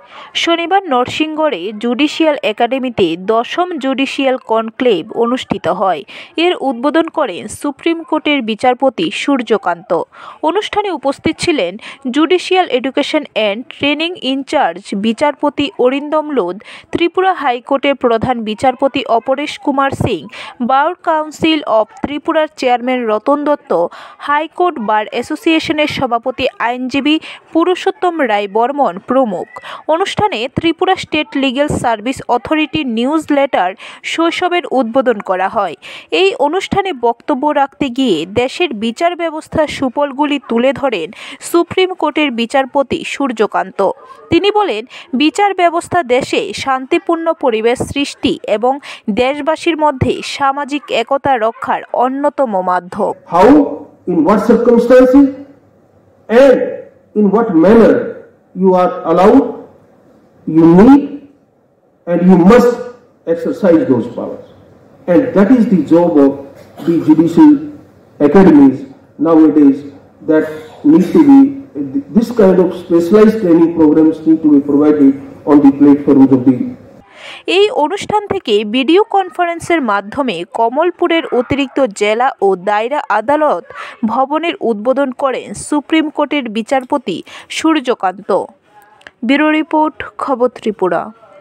শনিবার নরসিংগড়ে জুডিশিয়াল একাডেমিতে ১০ম judicial conclave অনুষ্ঠিত হয়। এর উদ্বোধন করেন সুপ্রিম কোর্টের বিচারপতি সূর্যকান্ত। অনুষ্ঠানে উপস্থিত ছিলেন judicial education and training incharge বিচারপতি অরিন্দম লোধ, ত্রিপুরা হাইকোর্টের প্রধান বিচারপতি Aparesh Kumar Singh, bar council of ত্রিপুরার chairman Ratan Dutta, high court bar অ্যাসোসিয়েশনের সভাপতি আইনজীবী পুরুষোত্তম রায় বর্মন প্রমুখ। অনুষ্ঠানে ত্রিপুরা স্টেট লিগ্যাল সার্ভিস অথরিটির নিউজ লেটার শৈশবের উদ্বোধন করা হয়। এই অনুষ্ঠানে বক্তব্য রাখতে গিয়ে দেশের বিচার ব্যবস্থার সুফলগুলি তুলে ধরেন সুপ্রিম কোর্টের বিচারপতি সূর্যকান্ত। তিনি বলেন, বিচার ব্যবস্থা দেশে শান্তিপূর্ণ পরিবেশ সৃষ্টি এবং দেশবাসীর মধ্যে সামাজিক একতা রক্ষার অন্যতম মাধ্যম। How, in what circumstances and in what manner you are allowed, you need and you must exercise those powers, and that is the job of the judicial academies nowadays, that need to be, this kind of specialized training programs need to be provided on the platforms of the এই অনুষ্ঠান থেকে video কনফারেন্সের মাধ্যমে কমলপুরের অতিরিক্ত জেলা ও দায়রা আদালত ভবনের উদ্বোধন করেন সুপ্রিম কোর্টের বিচারপতি সূর্যকান্ত। ব্যুরো রিপোর্ট, খবর ত্রিপুরা।